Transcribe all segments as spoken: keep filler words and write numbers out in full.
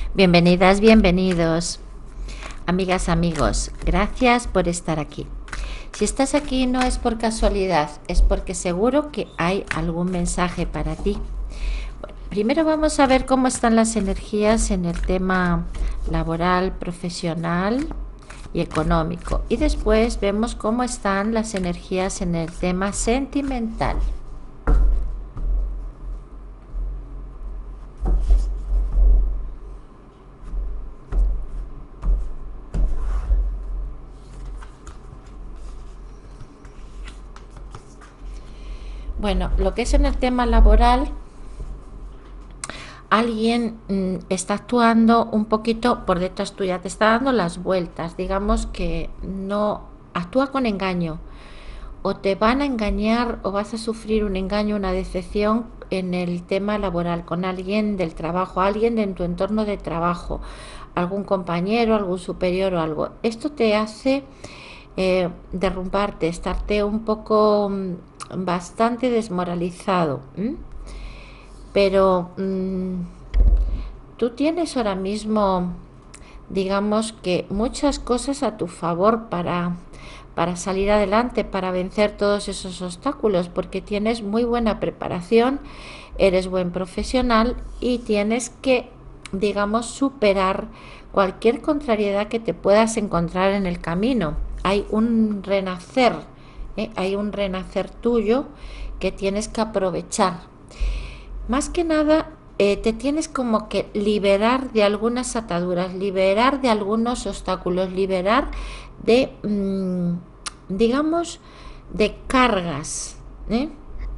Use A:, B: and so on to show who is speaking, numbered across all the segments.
A: Bienvenidas, bienvenidos, amigas, amigos. Gracias por estar aquí. Si estás aquí no es por casualidad, es porque seguro que hay algún mensaje para ti. Bueno, primero vamos a ver cómo están las energías en el tema laboral, profesional y económico. Y después vemos cómo están las energías en el tema sentimental. Bueno, lo que es en el tema laboral, alguien mm, está actuando un poquito por detrás tuya, te está dando las vueltas, digamos que no actúa con engaño, o te van a engañar o vas a sufrir un engaño, una decepción en el tema laboral con alguien del trabajo, alguien de tu entorno de trabajo, algún compañero, algún superior o algo. Esto te hace eh, derrumbarte, estarte un poco mm, bastante desmoralizado. ¿m? Pero mmm, tú tienes ahora mismo, digamos que muchas cosas a tu favor para, para salir adelante, para vencer todos esos obstáculos, porque tienes muy buena preparación, eres buen profesional y tienes que, digamos, superar cualquier contrariedad que te puedas encontrar en el camino. Hay un renacer, ¿eh? Hay un renacer tuyo que tienes que aprovechar. Más que nada, eh, te tienes como que liberar de algunas ataduras, liberar de algunos obstáculos, liberar de, mmm, digamos, de cargas. ¿eh?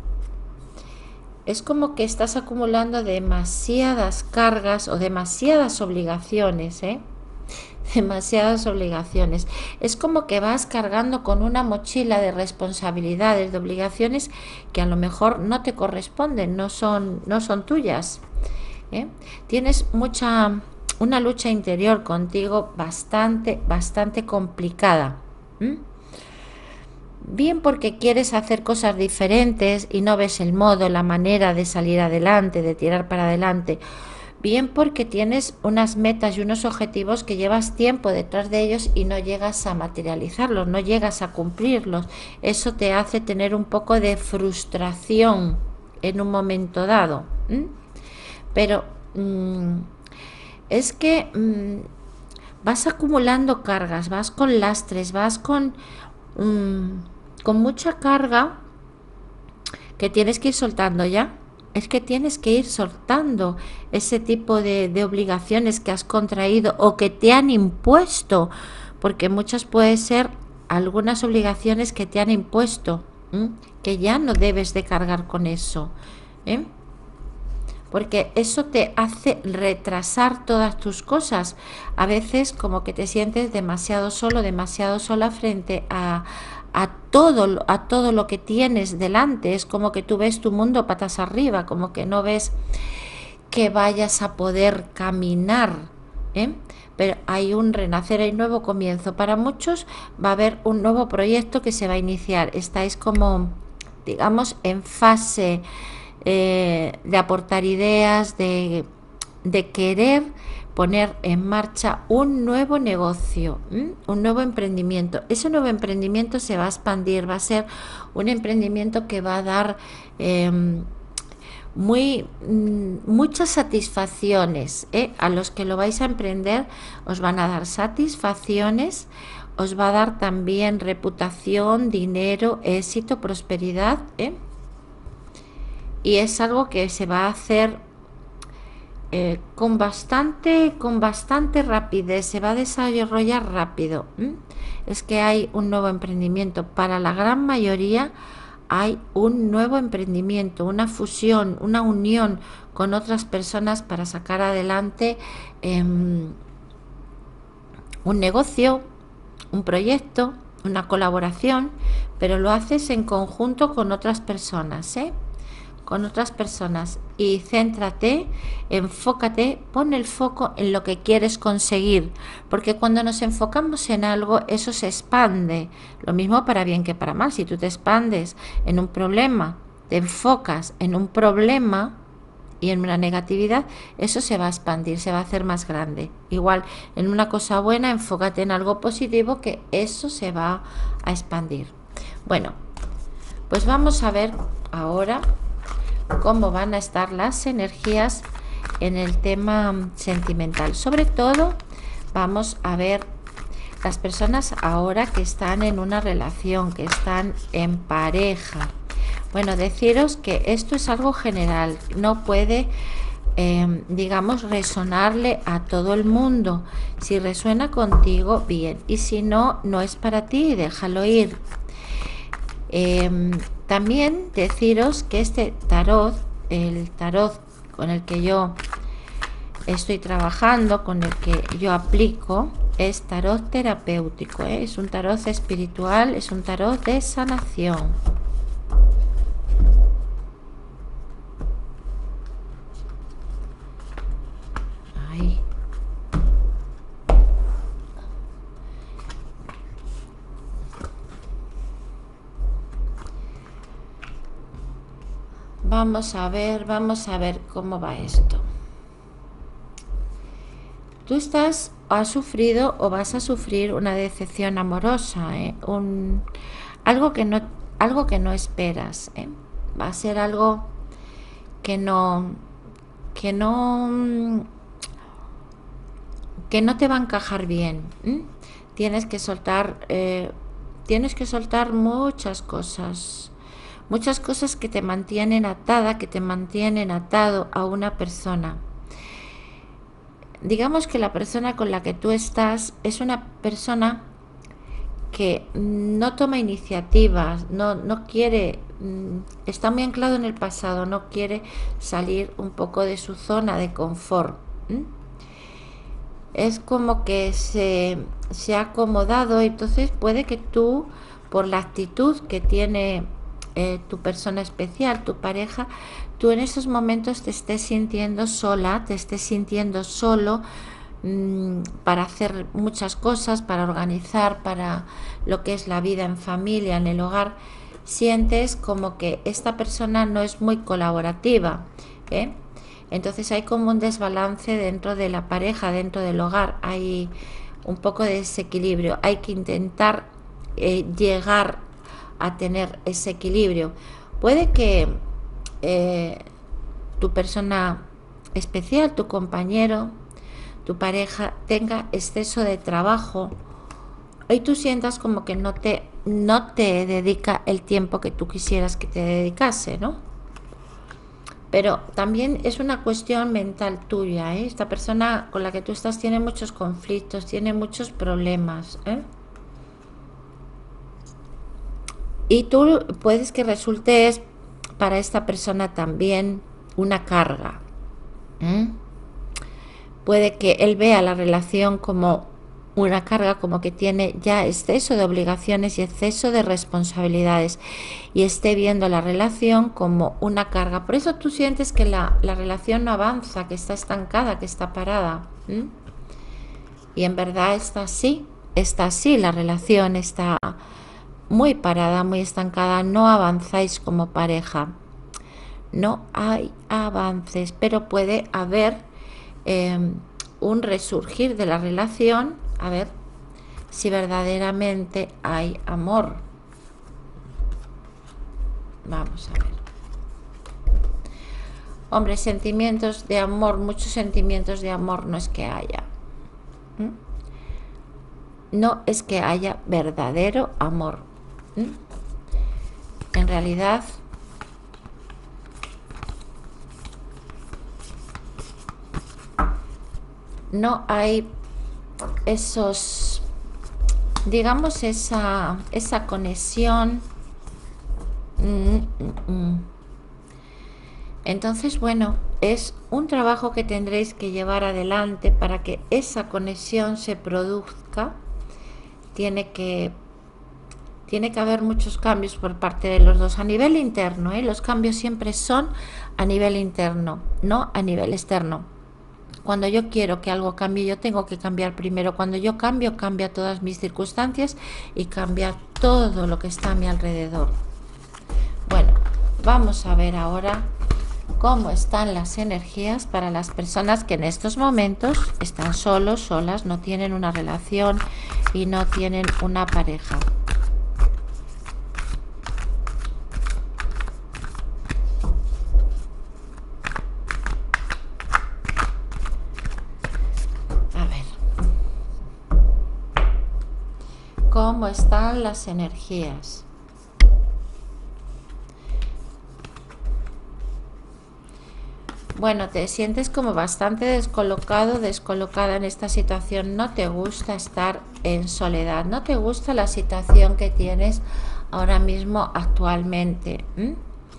A: Es como que estás acumulando demasiadas cargas o demasiadas obligaciones, ¿eh? demasiadas obligaciones. Es como que vas cargando con una mochila de responsabilidades, de obligaciones que a lo mejor no te corresponden, no son, no son tuyas. ¿eh? Tienes mucha, una lucha interior contigo bastante, bastante complicada. ¿Mm? Bien porque quieres hacer cosas diferentes y no ves el modo, la manera de salir adelante, de tirar para adelante. Bien porque tienes unas metas y unos objetivos que llevas tiempo detrás de ellos y no llegas a materializarlos, no llegas a cumplirlos. Eso te hace tener un poco de frustración en un momento dado. ¿Mm? Pero mmm, es que mmm, vas acumulando cargas, vas con lastres, vas con, mmm, con mucha carga que tienes que ir soltando ya. Es que tienes que ir soltando ese tipo de, de obligaciones que has contraído o que te han impuesto, porque muchas pueden ser algunas obligaciones que te han impuesto, ¿eh? que ya no debes de cargar con eso, ¿eh? porque eso te hace retrasar todas tus cosas. A veces como que te sientes demasiado solo, demasiado sola frente a, a todo, a todo lo que tienes delante. Es como que tú ves tu mundo patas arriba, como que no ves que vayas a poder caminar, ¿eh? Pero hay un renacer, hay un nuevo comienzo. Para muchos va a haber un nuevo proyecto que se va a iniciar. Estáis como, digamos, en fase eh, de aportar ideas, de, de querer poner en marcha un nuevo negocio, ¿m? un nuevo emprendimiento. Ese nuevo emprendimiento se va a expandir, va a ser un emprendimiento que va a dar eh, muy muchas satisfacciones, ¿eh? A los que lo vais a emprender os van a dar satisfacciones, os va a dar también reputación, dinero, éxito, prosperidad, ¿eh? y es algo que se va a hacer eh, con bastante con bastante rapidez, se va a desarrollar rápido. ¿m? Es que hay un nuevo emprendimiento. Para la gran mayoría hay un nuevo emprendimiento, una fusión, una unión con otras personas para sacar adelante eh, un negocio, un proyecto, una colaboración, pero lo haces en conjunto con otras personas, ¿eh? con otras personas y céntrate, enfócate, pon el foco en lo que quieres conseguir, porque cuando nos enfocamos en algo, eso se expande, lo mismo para bien que para mal. Si tú te expandes en un problema, te enfocas en un problema, y en una negatividad, eso se va a expandir, se va a hacer más grande. Igual, en una cosa buena, enfócate en algo positivo, que eso se va a expandir. Bueno, pues vamos a ver ahora cómo van a estar las energías en el tema sentimental. Sobre todo, vamos a ver las personas ahora que están en una relación, que están en pareja. Bueno, deciros que esto es algo general, no puede, eh, digamos, resonarle a todo el mundo. Si resuena contigo, bien, y si no, no es para ti, déjalo ir. Eh, también deciros que este tarot, el tarot con el que yo estoy trabajando, con el que yo aplico, es tarot terapéutico, ¿eh? Es un tarot espiritual, es un tarot de sanación. Ahí. Vamos a ver, vamos a ver cómo va esto. Tú estás, has sufrido o vas a sufrir una decepción amorosa, ¿eh? Un, algo que no, algo que no esperas, ¿eh? Va a ser algo que no, que no, que no te va a encajar bien. ¿eh? Tienes que soltar, eh, tienes que soltar muchas cosas, muchas cosas que te mantienen atada, que te mantienen atado a una persona. Digamos que la persona con la que tú estás es una persona que no toma iniciativas, no, no quiere, está muy anclado en el pasado, no quiere salir un poco de su zona de confort. ¿eh? Es como que se, se ha acomodado, entonces puede que tú, por la actitud que tiene eh, tu persona especial, tu pareja, tú en esos momentos te estés sintiendo sola, te estés sintiendo solo mmm, para hacer muchas cosas, para organizar, para lo que es la vida en familia, en el hogar. Sientes como que esta persona no es muy colaborativa, ¿eh? Entonces hay como un desbalance dentro de la pareja, dentro del hogar, hay un poco de desequilibrio, hay que intentar eh, llegar a tener ese equilibrio. Puede que eh, tu persona especial, tu compañero, tu pareja tenga exceso de trabajo y tú sientas como que no te, no te dedica el tiempo que tú quisieras que te dedicase, ¿no? Pero también es una cuestión mental tuya, ¿eh? Esta persona con la que tú estás tiene muchos conflictos, tiene muchos problemas, ¿eh? Y tú puedes que resultes para esta persona también una carga. ¿eh? Puede que él vea la relación como una carga, como que tiene ya exceso de obligaciones y exceso de responsabilidades y esté viendo la relación como una carga. Por eso tú sientes que la, la relación no avanza, que está estancada, que está parada. ¿eh? Y en verdad está así, está así, la relación está muy parada, muy estancada, no avanzáis como pareja, no hay avances, pero puede haber eh, un resurgir de la relación, a ver si verdaderamente hay amor. Vamos a ver. Hombre, sentimientos de amor, muchos sentimientos de amor no es que haya. ¿Mm? No es que haya verdadero amor. ¿Mm? En realidad, no hay esos, digamos, esa, esa conexión. Mm, mm, mm. Entonces, bueno, es un trabajo que tendréis que llevar adelante para que esa conexión se produzca. Tiene que, tiene que haber muchos cambios por parte de los dos a nivel interno, ¿eh? Los cambios siempre son a nivel interno, no a nivel externo. Cuando yo quiero que algo cambie, yo tengo que cambiar primero. Cuando yo cambio, cambia todas mis circunstancias y cambia todo lo que está a mi alrededor. Bueno, vamos a ver ahora cómo están las energías para las personas que en estos momentos están solos, solas, no tienen una relación y no tienen una pareja. A ver, ¿cómo están las energías? Bueno, te sientes como bastante descolocado, descolocada en esta situación. No te gusta estar en soledad, no te gusta la situación que tienes ahora mismo actualmente. ¿Mm?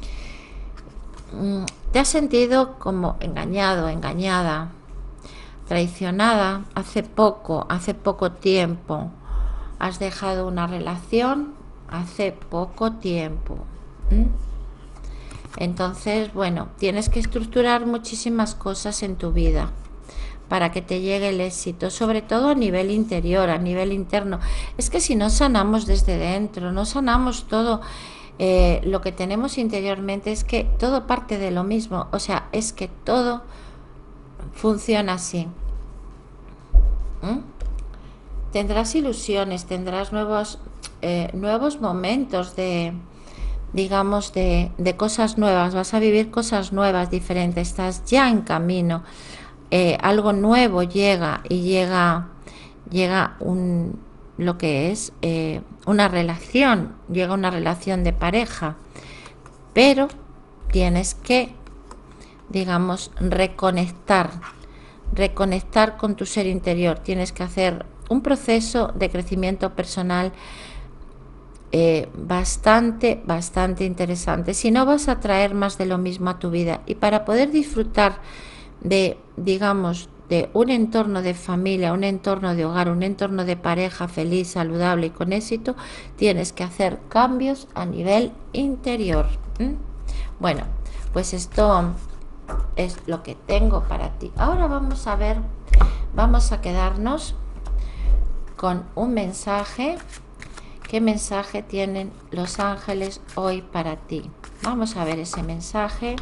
A: Te has sentido como engañado, engañada, traicionada hace poco, hace poco tiempo. Has dejado una relación hace poco tiempo. ¿Mm? Entonces, bueno, tienes que estructurar muchísimas cosas en tu vida para que te llegue el éxito, sobre todo a nivel interior, a nivel interno. Es que si no sanamos desde dentro, no sanamos todo eh, lo que tenemos interiormente, es que todo parte de lo mismo. O sea, es que todo funciona así. ¿Mm? Tendrás ilusiones, tendrás nuevos, eh, nuevos momentos de... digamos, de, de cosas nuevas, vas a vivir cosas nuevas, diferentes, estás ya en camino, eh, algo nuevo llega y llega, llega un, lo que es eh, una relación, llega una relación de pareja, pero tienes que, digamos, reconectar, reconectar con tu ser interior, tienes que hacer un proceso de crecimiento personal Eh, bastante, bastante interesante. Si no, vas a traer más de lo mismo a tu vida. Y para poder disfrutar de, digamos, de un entorno de familia, un entorno de hogar, un entorno de pareja feliz, saludable y con éxito, tienes que hacer cambios a nivel interior. ¿Mm? Bueno, pues esto es lo que tengo para ti. Ahora vamos a ver, vamos a quedarnos con un mensaje. ¿Qué mensaje tienen los ángeles hoy para ti? Vamos a ver ese mensaje.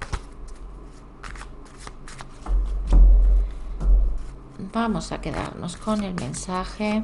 A: Vamos a quedarnos con el mensaje.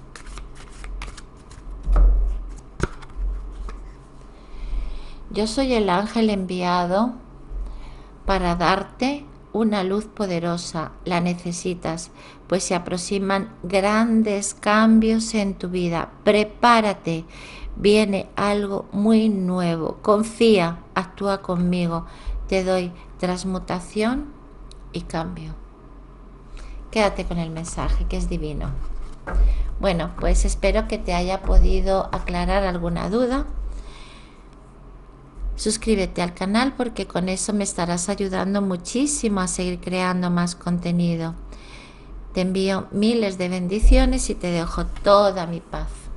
A: Yo soy el ángel enviado para darte una luz poderosa. La necesitas, pues se aproximan grandes cambios en tu vida. Prepárate, viene algo muy nuevo. Confía, actúa conmigo. Te doy transmutación y cambio. Quédate con el mensaje, que es divino. Bueno, pues espero que te haya podido aclarar alguna duda. Suscríbete al canal porque con eso me estarás ayudando muchísimo a seguir creando más contenido. Te envío miles de bendiciones y te dejo toda mi paz.